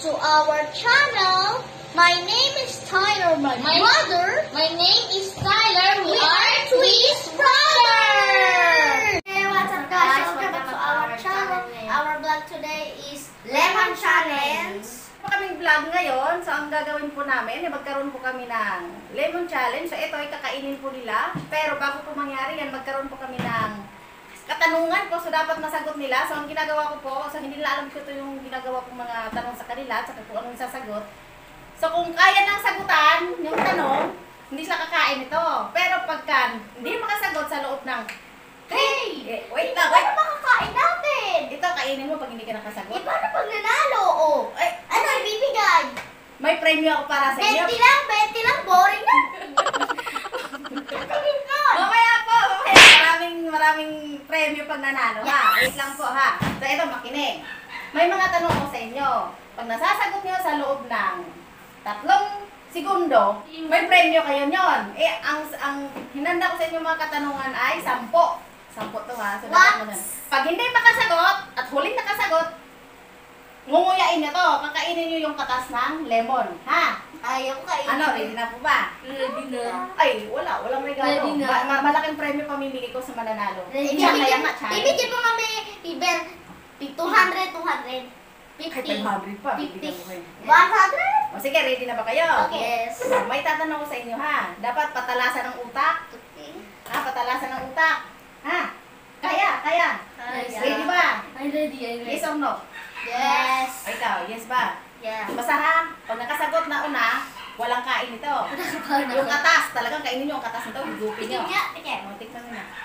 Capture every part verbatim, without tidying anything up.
to our channel. My name is Tyler, my, my mother. My name is Tyler. We, We are are twins brothers. Hey, what's up guys? Welcome back to our channel. Our vlog today is Lemon Challenge. Po kaming vlog ngayon. So ang gagawin po namin, eh, magkaroon po kami ng Lemon Challenge. So ito ay kakainin po nila. Pero bago po mangyari yan, magkaroon po kami ng katanungan po. So dapat masagot nila. So ang ginagawa ko po, so hindi nila alam ko ito yung ginagawa kong mga tanong sa kanila at saka kung anong sasagot. So kung kaya nang sagutan yung tanong, hindi sila kakain ito. Pero pagka hindi makasagot sa loob ng Hey! eh, wait lang, wait. Ano makakain natin? Ito kainin mo pag hindi ka nakasagot. Eh, paano pag nanalo? Oh, Ay, ano ibibigay? may premyo ako para sa inyo. twenty lang, twenty lang, boring na. Tingin ka. Mamaya po, mamaya. Maraming, maraming premyo pag nanalo, ha? Wait lang po, ha? So, ito, makinig. May mga tanong ko sa inyo. Pag nasasagot nyo sa loob ng tatlong segundo, may premyo kayo nyon. Eh, ang, ang hinanda ko sa inyo mga katanungan ay sampo. Sampo to, ha? So, dapat mo nun. Pag hindi makasagot, at huling nakasagot, ngunguyain nyo to. Kakainin nyo yung katas ng lemon, ha? Ayaw ko kainin. Ano, ready na po ba? Ready na. Ay, wala. Walang regalo. Ready na. Ma- ma- malaking premyo pamimili ko sa mananalo. Ready. Eh, kaya kaya Ibigyan nga, challenge. ibigyan mo kami, Iber, two hundred, two hundred, Kahit fifty, five hundred pa, fifty, bibigyan ko kayo. one hundred. O sige, ready na ba kayo? Yes. May tatanong ko sa inyo, ha? Dapat patalasan ng utak. Ha? Patalasan ng utak. Ha? Kaya, kaya. Kaya. Ready ba? I'm ready. I'm ready. Yes or no? Yes. O ikaw, yes ba? Yeah. Basta ha, pag nakasagot na una, walang kain ito. Yung katas, talagang kainin nyo yung katas nito, higupin nyo. Tingin nga, tingin. O, tikman nyo na.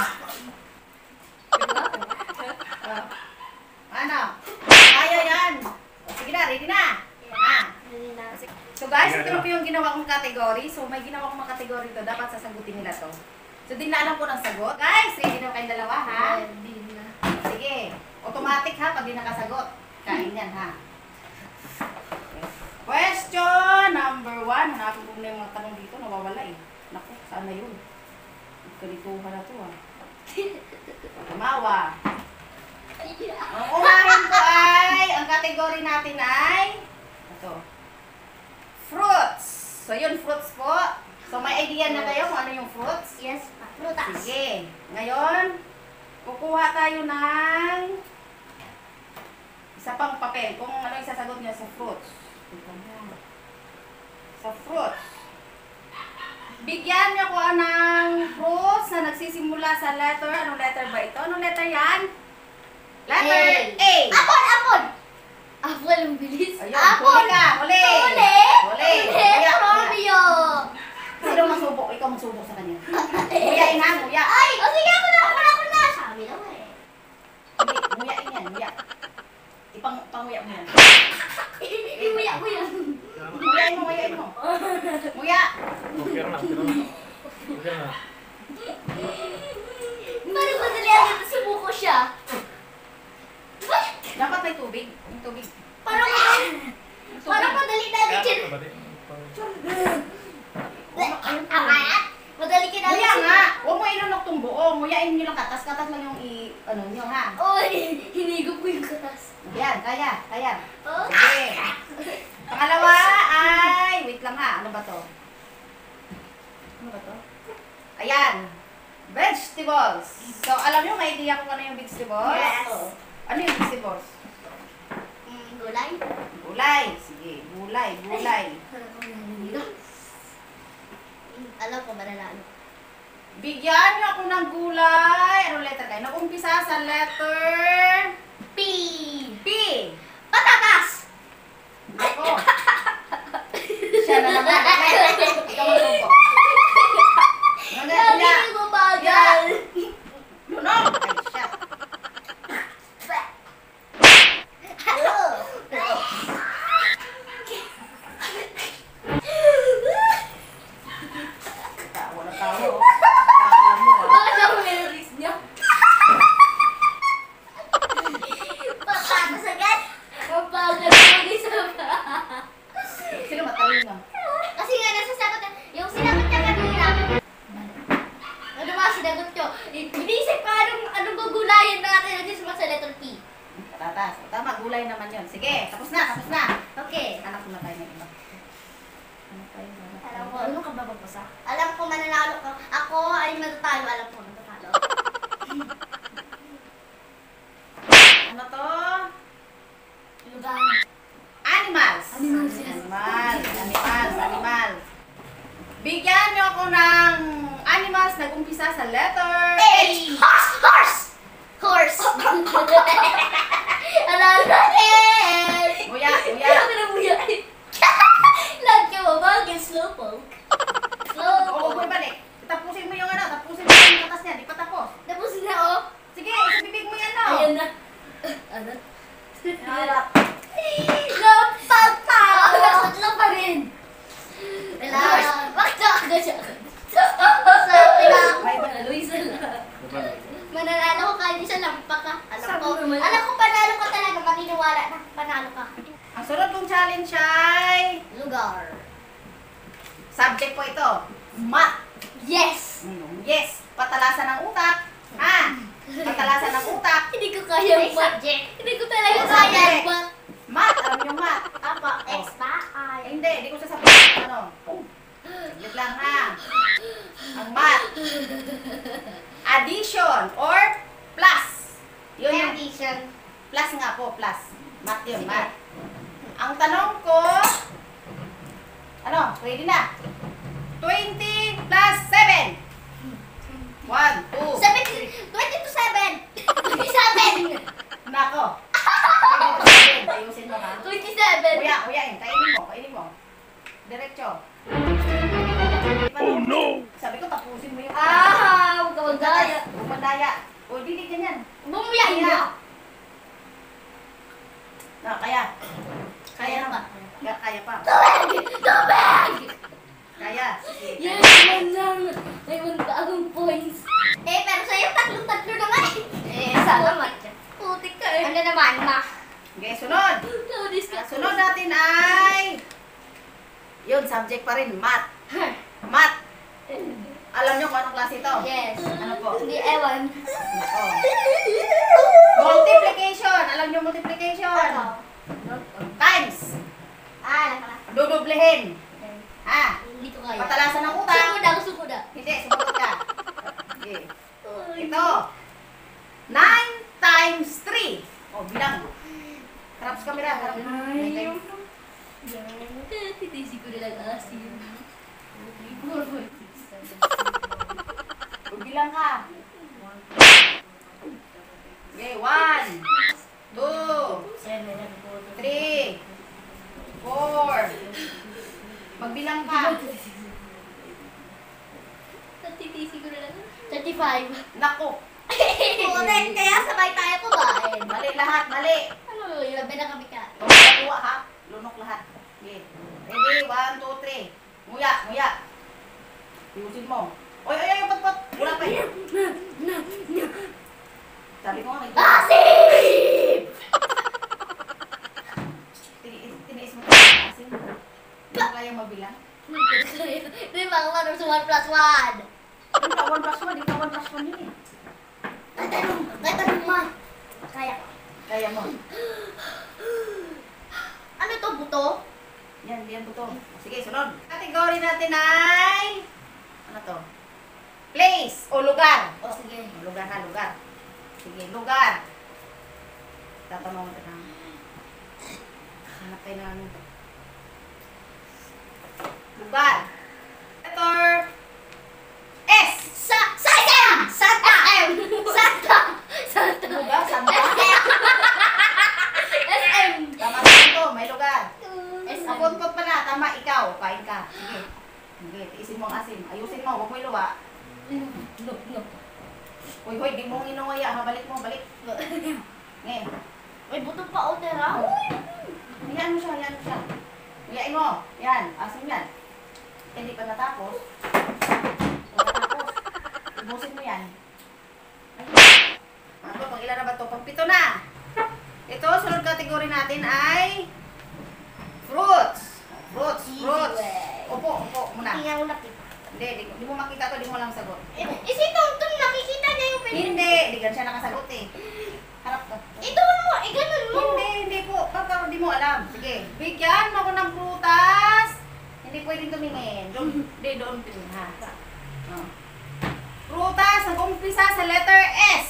Oh. Ano? Kaya yan. O, sige na, ready na. Ah. So guys, ito na po yung ginawa kong category. So may ginawa kong mga category to. Dapat sasagutin nila to. So din na alam ko ng sagot. Guys, ready na kayong dalawa, ha? Ready na. Sige. Automatic ha, pag di nakasagot. Kain yan, ha? Okay. Question number one. Hanapin ko muna yung mga tanong dito. Nawawala eh. Naku, saan na yun? Kalituhan na to, ha? Tumawa. Ang unahin ko ay, ang category natin ay, ito, fruits. So yun, fruits po. So may idea na kayo kung ano yung fruits? Yes, pa. Prutas. Sige. Ngayon, kukuha tayo ng isa pang papel. Kung ano yung sasagot niya sa fruits. Sa fruits. Bigyan niyo ko ng fruits na nagsisimula sa letter. Anong letter ba ito? Anong letter yan? Letter A. Apple, apple. Apple ang bilis. Ayun, Apple. huli ka. Huli. Huli. Huli. Huli. Nguya, nguya. Romeo. Sino masubok? Ikaw masubok sa kanya. Nguyain ha, nguya. Ay, o sige, ako na, ako na, ako na. Sabi naman eh. Hindi, nguyain yan, nguya. Ipang, panguya mo yan. Iuya ko yan. Nguyain mo, nguyain mo. Nguya. Okay na, okay na. Okay na. Parang madali agad subuko siya. Dapat may tubig. May tubig. Parang, May parang tubig. madali-dali Kaya siya. ako ba di? Akat? Madali ka dali Nguya nga. Huwag mo ilunok tong buo. Nguyain nyo lang katas. Katas lang yung i... Ano nyo ha. Uy, hinigop ko yung katas. Yan, kaya. Kaya. Oh. Sige. Pangalawa ay... Wait lang ha. Ano ba to? Ano ba to? Ayan. Vegetables. So, alam nyo, may idea kung ano yung vegetables? Yes. Ano yung vegetables? Mm, gulay? Gulay. Sige. Gulay. Gulay. Alam ko, mananalo. Bigyan niyo ako ng gulay. Anong letter kayo? Nag-umpisa sa letter P. P. Patatas! Ako. Siya na naman. Ikaw magsubo. Lagi ko bagal. Lunok. Ay, siya. Tawa na tawa. Alam mo ah. Bakit ako may risk niya? tama, gulay naman yun. Sige, tapos na, tapos na. Okay. Anak ko na tayo ng iba. Ano tayo? Hanap tayo. Alam ko. Ano ka ba magbasa? Alam ko mananalo ka. Ako ay matatalo. Alam ko matatalo. Ano to? Lugar. Animals. Animals. Animal. Animals. Animal. Bigyan niyo ako ng animals na umpisa sa letter A. H. Horse! Horse! Horse! Alam na eh! Uya, uya. Ano na mo yan? Lahat ka ba? Bakit slowpoke? Oo, Slowpoke. boy, balik. Tapusin mo yung ano, tapusin mo yung katas niya. Di pa tapos. Tapos na oh. Sige, sa bibig mo yan, no? Ayan na. Ano? Harap. Napagpa! Nakatlo pa rin. Wala. Bakit nakagad siya? Sabi lang. May Luisa lang. Mananalo ko kahit isa lang pa ka. Alam Sabi ko. naman. Alam ko panalo ka talaga. Maniniwala na. Panalo ka. Ang sunod kong challenge ay Lugar. subject po ito. Math. Yes! Yes. Patalasan ng utak. Ha? Patalasan ng utak. Hindi ko kaya May mag- subject. Hindi ko talaga Oh, kaya subject. mag- Math. Alam niyo math. Apa? Oh. X ba? Ay, Ay. hindi. Hindi ko sasabihin ano. Wait lang ha. Ang math. Addition or plus. Yun yung Addition. plus nga po. Plus. Math yun. Math. Ang tanong ko, ano? Ready na? twenty plus seven. one, two, Seven, twenty to seven. Twenty-seven. Nako. twenty to seven. Ayusin mo ha. twenty-seven. Kuya, kuya, kainin mo, kainin mo. Diretso. Oh no! Sabi ko, tapusin mo yung... Ah, huwag ka magdaya. Umandaya. O, dili ganyan. Bumuyain mo. Na, kaya. Kaya pa. Kaya, kaya pa. Tubig! Tubig! Kaya. Sige. Yes, man lang. May one bagong points. Eh, pero sa'yo tatlong-tatlo naman eh. Eh, salamat. Putik ka eh. Ano naman, ma? Okay, sunod. Notice ka. Sunod natin ay... Yun, subject pa rin. Math. Math. Alam nyo kung anong klase ito? Yes. Ano po? Hindi, ewan. Nako. Multiplication. Alam nyo multiplication? Ano? Times. Ah, alam ko na. Dudublehin. Ha? Hindi ko kaya. Patalasan ng utak. Sumod ako, sumod ako. Hindi, sumagot ka. Okay. Ito. nine times three. O, bilang. Harap sa camera. Harap. Nine. Titisi ko na lang asin. four, five, six, seven. O, bilang ka. Okay, one, two, three, four. Magbilang ka. Titisi ko na lang. thirty-five. Naku. Putik, kaya sabay tayo kumain. Mali lahat, mali. Ano yun? Sabi na kami ka. Kuha ha. Lunok lahat. Okay. Ready? One, two, three. Nguya, nguya. Iusin mo. Oy, oy, oy, pat, pat. Wala pa yun. Sabi ko nga, may Asip! Tiniis, tiniis mo tayo asin. Hindi mo kaya mabilang. Di ba ako ano sa one plus one? Hindi ka one plus one, hindi ka one plus one yun eh. Tatanong, tatanong ma. Kaya ko. Kaya mo. Ano to, buto? Yan, yan po to. Sige, sunod. Category natin ay... Ano to? Place o lugar. O, sige. Lugar ha, lugar. Sige, lugar. Tatanong natin ha. Hanap tayo ng... Lugar. Letter S. Sa, sa S M! Santa! M! Santa! Santa. Lugar, Santa. S M. Tama na ito, may lugar. S M. Napot-pot pa na, tama, ikaw. Kain ka. Sige. Sige, tiisin mo ang asim. Ayusin mo, huwag mo iluwa. No, no. Uy, hoy, di mo inuwaya ha. Balik mo, balik. Ngayon. May buto pa o, tera. Hayaan mo siya, hayaan mo siya. Hayain mo. Yan, asim yan. Hindi pa natapos. Hindi natapos. Ubusin mo yan. Ano, pang ilan na ba ito? Pang pito na. Ito, sunod kategory natin ay fruits. Fruits, fruits. Upo, upo muna. Tingnan mo na kita. Hindi, di, di mo makita to, di mo lang sagot. Eh, si Tonton, nakikita niya yung pin. Hindi, di gan siya nakasagot eh. Harap ka. Ito mo, eh ganun mo. Hindi, hindi po. Pagka hindi mo alam. Sige, bigyan mo ako ng prutas. Hindi pwedeng tumingin. Doon, hindi, doon tumingin ha. Oh. Prutas, nag-umpisa sa letter S.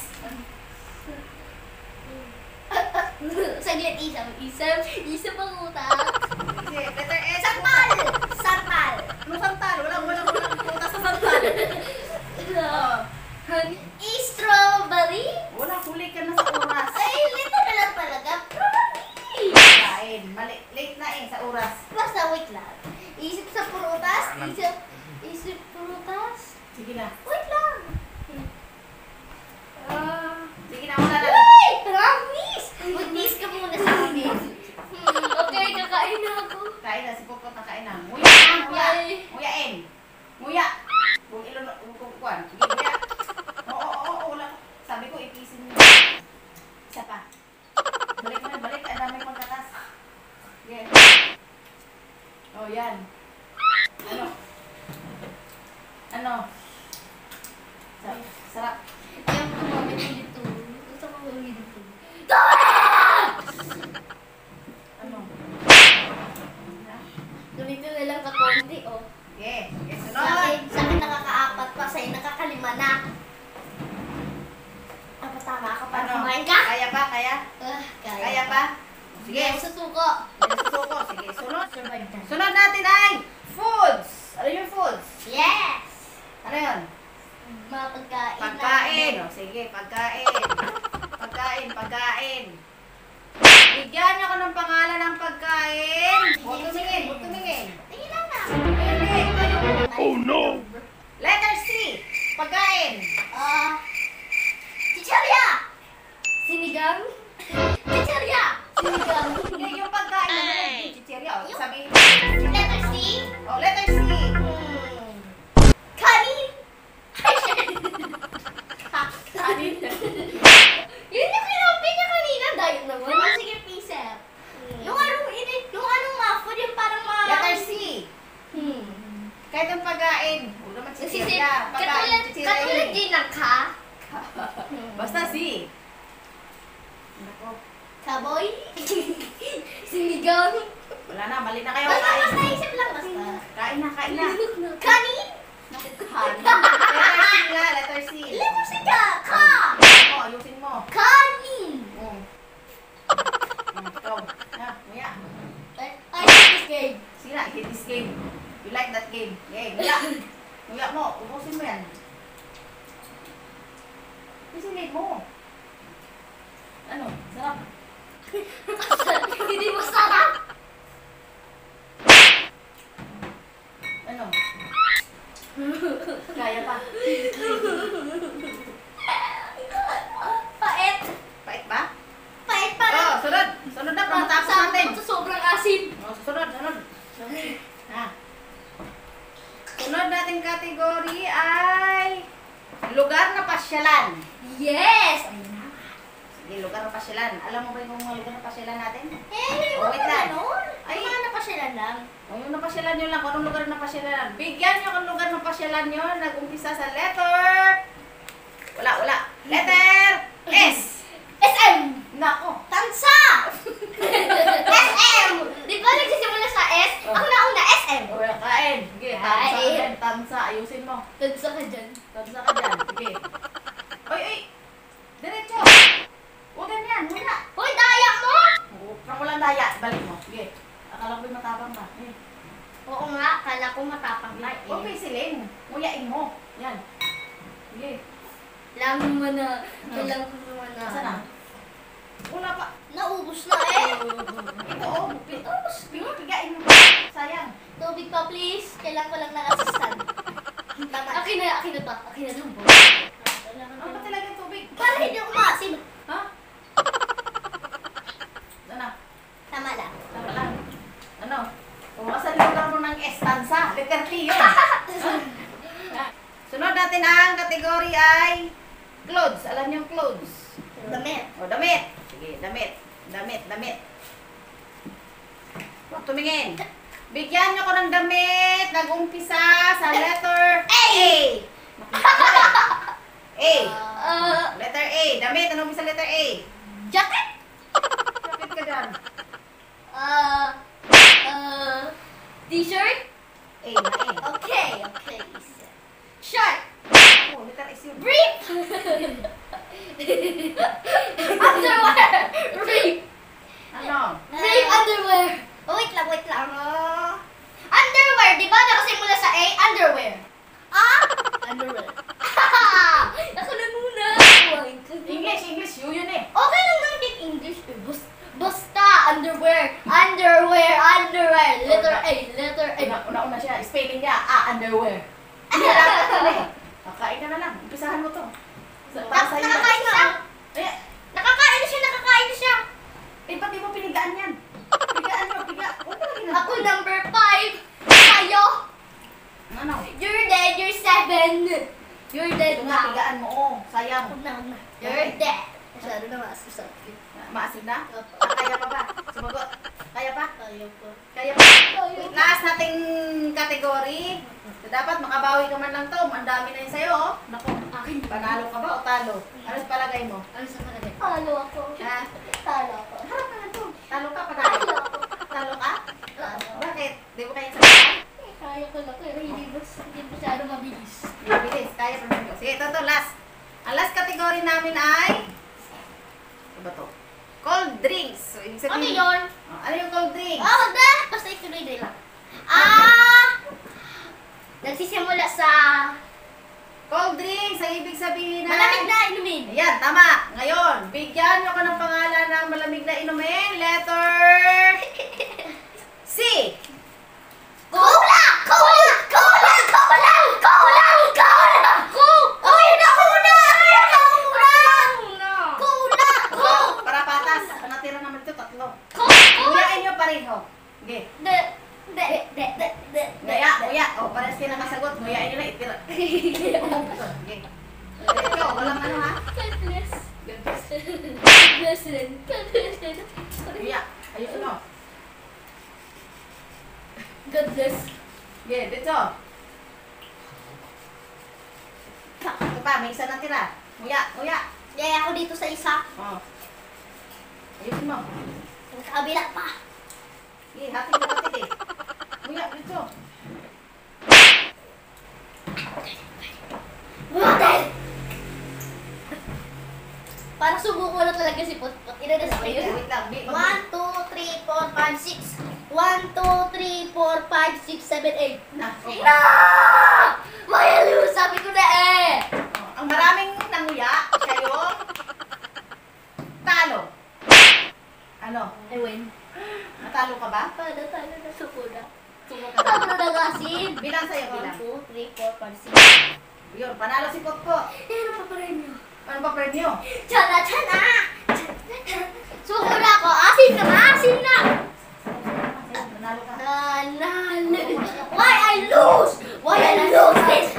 Saglit, isa. Isa. Isa pang utak. Sige, letter S. Santal! Santal! Ano santal? Walang, walang, walang prutas sa santal. Oh. Strawberry? Wala, huli ka na sa oras. Ay, lito na lang talaga. Probably. Kain. Mali, late na eh sa oras. Basta wait lang. Isip sa prutas. Isip, isip prutas. Sige na. Wait lang. Ah, sige na, wala na. Uy! Promise! Mag-miss ka muna sa amin. Hmm, okay, kakain na ako. Kain na, si Popot na kain na. Nguya na, nguya. Bye. Nguyain. Nguya. Kung ilon, kung kukuan. Sige, nguya. Oo, oo, oo, wala. Sabi ko, ipisin mo. Isa pa. Balik na, balik. Ang dami pagkatas. Yan. Oh, yan. Ano? Ano? Sarap. Sarap. Ayaw ko kumamit dito. Gusto ko kumamit dito. Ano? Ganito na lang kakonti, oh. Yes. Yes, Sa sunod. akin, sa akin nakakaapat pa, sa'yo nakakalima na. Dapat tama ka para Ano? kumain ka? Kaya pa, kaya? Ah, kaya. Kaya pa? Sige. Sige, susuko. Yan, susuko. Sige, sunod. Survive ka. Sunod natin ay foods. Ano yung foods? Yes! Ano yun? Mga pagkain. Pagkain. O, sige, pagkain. Pagkain, pagkain. Bigyan niyo ako ng pangalan ng pagkain. Huwag tumingin, huwag tumingin. Tingin lang na. Hindi, kayo. Oh, no. Letter C. Pagkain. Ah, chicharia! Sinigang? Chicharia! Sinigang. Hindi, yung pagkain na yung chichirya. O, sabihin. Letter C? O, letter C. Hmm. Kanin? Kanin. Yun yung kinopin niya kanina. Diet naman. Oh, sige, pizza. Yung anong, ini- yung anong ma-food, yung parang ma... Letter C. Hmm. Kahit ang pagkain. Huwag naman Sisip, chichirya. katulad, Pagkain, chichirya katulad yun. din ng ka. Basta C. Nako. Kaboy. Sinigang. Wala na, mali na kayo. Basta, Kain. basta isip lang, basta. Kain na, kain na. Kanin? Letter C nga, letter C. Letter C ka. Ka. Ayusin mo, ayusin mo. Kanin. Mm. Mm, Ikaw. Ha, nguya. I I hate this game. Sige na, hit this game. You like that game. Okay, nguya. Nguya mo, ubusin mo yan. Pisilin mo. Ano? Sarap. Hindi mo sarap. Ano? Kaya pa. Pait. Pait ba? Pait pa rin. Oh, sunod. Sunod na, pamatapos Sa- natin. sa sobrang asin. Oh, sunod, sunod. Ha. Sunod nating kategory ay lugar na pasyalan. Yes! Sige, lugar na pasyalan. Alam mo ba yung mga lugar na pasyalan natin? Eh, Oh, huwag wait pa lang. ganun. Ay. Ay, mga napasyalan lang. O yung napasyalan nyo lang, kung anong lugar na pasyalan. Bigyan nyo kung lugar na pasyalan nyo. Nag-umpisa sa letter. Wala, wala. Letter S. S M! Nako. Tansa! S M! Di ba nagsisimula sa S? Oh. Ako na una, S M. O, kain. Sige, tansa. Kain. Yan, tansa. Ayusin mo. Tansa ka dyan. Tansa ka dyan. Sige. Oy, oy. Diretso. Huwag ganyan. Wala. Hoy, daya mo! Huwag kang walang daya. Balik mo. Sige. Akala ko'y matapang ka. Eh. Oo nga, kala ko matapang na eh. Huwag pisilin. Nguyain mo. Yan. Sige. Alam mo na, kailangan ko naman na. Saan na? Wala pa. Naubos na eh. Ito, oh. Pitos. Pigain mo. Sayang. Tubig pa please. Kailangan ko lang ng assistant. Tama. Akin na, akin na to. Akin na lang. Ano ba talaga yung tubig? Para hindi ako maasim. Ha? Ano? Tama lang. Tama lang. Ano? Kung asan lugar mo ng estansa, letter T yun. Sunod natin ang kategory ay clothes. Alam niyo yung clothes? Damit. O, damit. Sige, damit. Damit, damit. Huwag tumingin. Bigyan niyo ko ng damit. Nag-umpisa sa letter A. A. Uh, Letter A. Damit. Ano umpisa letter A? jacket? dyan. Uh, uh, t-shirt? A na A. Okay, okay. Shirt. Oh, letter S yun. Brief. Underwear. Brief. Ano? Brief underwear. Oh, wait lang, wait lang. Uh, underwear. Di ba nakasimula sa A? Underwear. Ah? Underwear. Ako na muna. English, English. Yun yun eh. Okay lang naman din English. eh. Bus basta, underwear. Underwear, underwear. Letter A, letter A. Una, una-una siya. Spelling niya. Ah, underwear. Hindi dapat yun eh. Kakain ka na lang. Umpisahan mo to. Sa- Para Nak- sa'yo. nakakain siya. Eh, Nakakain na siya, nakakain na siya. eh, ba't di mo pinigaan yan? Pigaan mo, piga. Huwag mo lagi na. Ako number five. Tayo. Ano? You're dead, you're seven. You're dead Ito nga, now. pigaan mo. Oh, sayang. Ako na, ako na. You're dead. Masyado na maasip sa akin. Maasin na? Ah, kaya pa ba? Sumagot. Kaya pa? Tayo po. Kaya pa? Last nating kategory. So, dapat makabawi ka man lang to. Ang dami na yun sa'yo, oh. Naku, Akin. panalo ka ba o talo? Ano sa palagay mo? Ano sa kanila? Talo ako. Ha? Talo ako. Harap ka na to. Talo ka, panalo. Talo ako. Talo ka? Talo. Bakit? Di mo kaya sabihan? Eh, Kaya ko lang, pero hindi mas- hindi masyado mabilis. Bilis, kaya pa naman. Sige, ito to, last. Ang last category namin ay... Ano ba to? Cold drinks. So, ibig Ano sabihin... yun? Oh, ano yung cold drinks? Ah, wag na! Basta ituloy nila. Ah! Nagsisimula sa Cold drinks, ang ibig sabihin na... malamig na inumin. Ayan, tama. Ngayon, bigyan nyo ko ng pangalan ng malamig na inumin. Letter... C. Cola! Cola! Cola! Cola! Cola! Cola! Coke! Okay na, Cola! Kaya na, Cola! Cola! Coke! Para patas. Ang natira naman ito, tatlo. Coke! Nguyain nyo pareho. Okay. De, de, de, de, de, Nguya, nguya. O, pares kayo nakasagot. Nguyain nyo na, itira. Okay. Ito, walang ano ha. God bless. God bless rin. God bless rin. Nguya. Ayusin mo. God bless. Okay, dito. Ito pa, may isa na tira. Nguya, nguya. Yaya ako dito sa isa. O. Ayusin mo. Sa kabila pa. Okay, hati ka hati eh. Nguya, dito. Water! Para subuko na talaga si Potpot. Inadas pa yun. Wait lang. Wait, one, two, three, four, five, six. one, two, three, four, five, six, seven, eight. Na. Okay. No! Mayalo! Sabi ko na eh! Oh, ang maraming nanguya, kayo, talo. Ano? I win. Natalo ka ba? Talo, talo na suko na. Sumo ka Talo ba? na nagasin. Bilang sa'yo, one, bilang. two, three, four, five, six. Yun, panalo si Potpot. Eh, ano pa pa rin yun? Ano ba premyo? Tiyana, tiyana! Suko na ako. Asin na, asin na! Ayun, Nanalo ka. Nanalo. Why I lose? Why I lose this?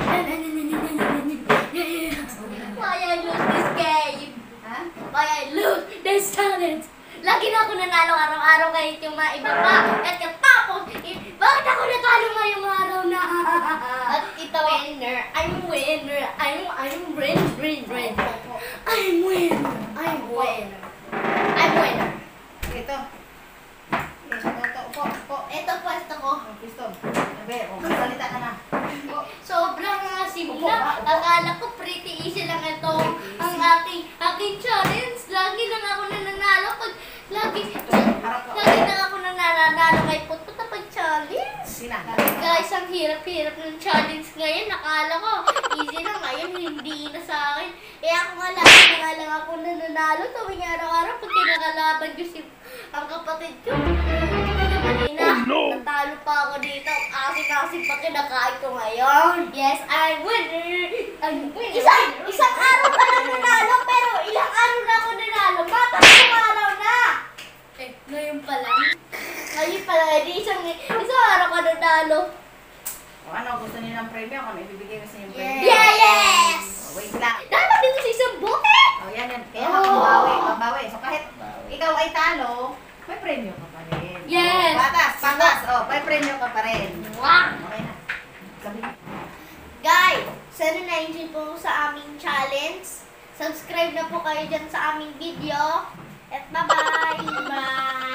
Why I lose this game? Ha? Why I lose this talent? Lagi na ako nanalo araw-araw kahit yung mga iba pa. At katapos, eh, bakit ako natalo ngayong araw na? At ito, winner. I'm winner. I'm, I'm win, win, win. I'm winner. I'm winner. I'm winner. Ito. Ito, ito, upo, upo. Ito pwesto ko. Oh, pisto. Sabi, oh, magsalita ka na. Upo. Sobrang uh, simple. Akala ko pretty easy lang ito. Ang aking, aking challenge. Lagi lang ako nananalo. Pag, lagi, Harap ko. lagi lang ako nananalo kay Putput na pag-challenge. Sina. Guys, ang hirap-hirap ng challenge ngayon. Nakala ko, easy lang. Ngayon, hindi na sa akin. Eh ako nga lagi na nga lang ako nananalo. Tuwing araw-araw, pag kinakalaban ko si ang kapatid ko. Kanina, natalo pa ako dito. Asin-asin pa kinakain ko ngayon. Yes, I'm winner. I'm winner. Isang, isang araw pa lang nanalo, pero ilang araw na ako nanalo. Bakit isang araw na? Eh, ngayon pa lang. Ngayon pa lang, hindi isang, isang araw ka nanalo. O ano, gusto niyo ng premyo? Kung ibibigay mo sa inyong premyo? Yeah, yes! Oh, wait lang. Dapat dito sa isang bote. Oh, yan, yan. Kaya Oh. mababawi, mabawi. So kahit ikaw ay talo, may premyo ka pa rin. Yes. Oh, patas, patas. Oh, may premyo ka pa rin. Wow! Okay na. Sabi na. Guys, sana na-enjoy po sa aming challenge. Subscribe na po kayo dyan sa aming video. At bye-bye! Bye!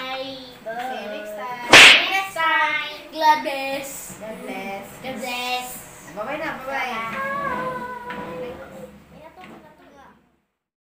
Bye-bye na, bye-bye.